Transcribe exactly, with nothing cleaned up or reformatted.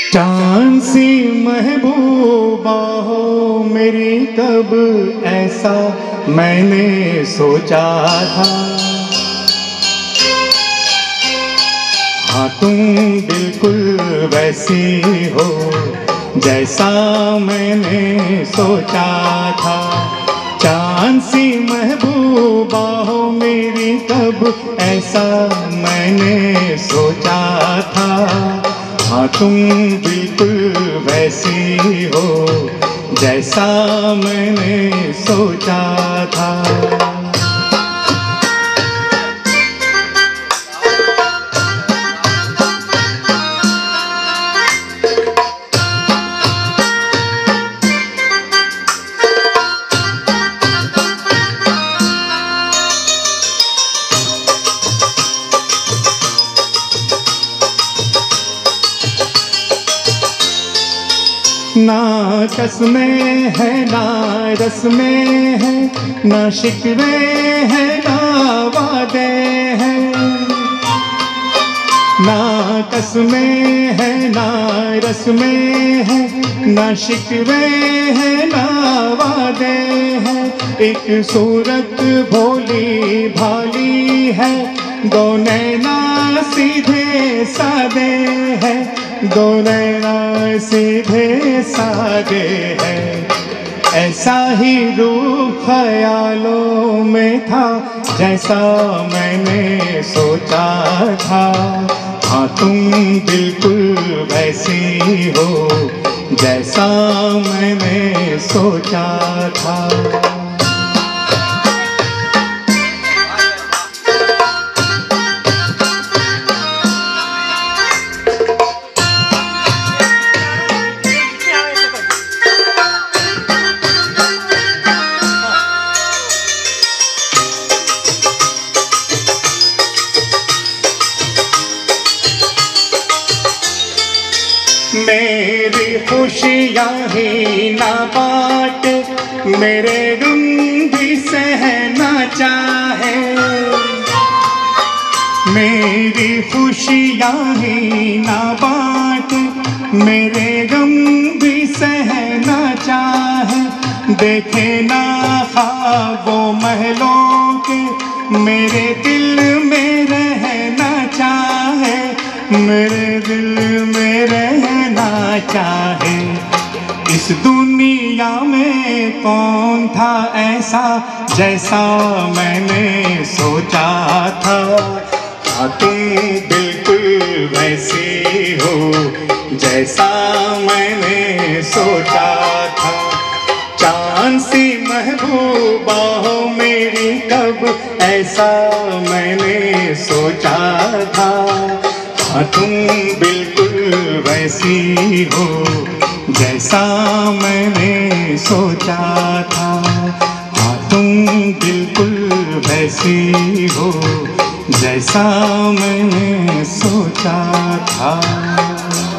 चांद सी महबूबा हो मेरी, कब ऐसा मैंने सोचा था। हाँ तुम बिल्कुल वैसी हो जैसा मैंने सोचा था। चांद सी महबूबा हो मेरी, कब ऐसा मैंने सोचा था। हाँ तुम बिल्कुल वैसी हो जैसा मैंने सोचा था। ना कसमें है ना रस में है, ना शिकवे है ना वादे हैं। ना कसमें है ना रस में है, ना शिकवे है ना वादे हैं। एक सूरत भोली भाली है, दो नैना सीधे सादे हैं। दो नैना सीधे सादे हैं। ऐसा ही रूप ख्यालों में था जैसा मैंने सोचा था। हाँ तुम बिल्कुल वैसी हो जैसा मैंने सोचा था। मेरी खुशियाँ ही ना बांट, मेरे गम भी सहना चाहे। मेरी खुशियाँ ही ना बांट, मेरे गम भी सहना चाहे। देखे ना ख्वाबों महलों के, मेरे दिल में रहना चाहे। मेरे दिल में रहना चाहे। इस दुनिया में कौन था ऐसा जैसा मैंने सोचा था। हाँ तुम बिल्कुल वैसी हो जैसा मैंने सोचा था। चांद सी महबूबा हो मेरी, कब ऐसा मैंने सोचा था। हाँ तुम बिल्कुल वैसी हो जैसा मैंने सोचा था। हाँ तुम बिल्कुल वैसी हो जैसा मैंने सोचा था।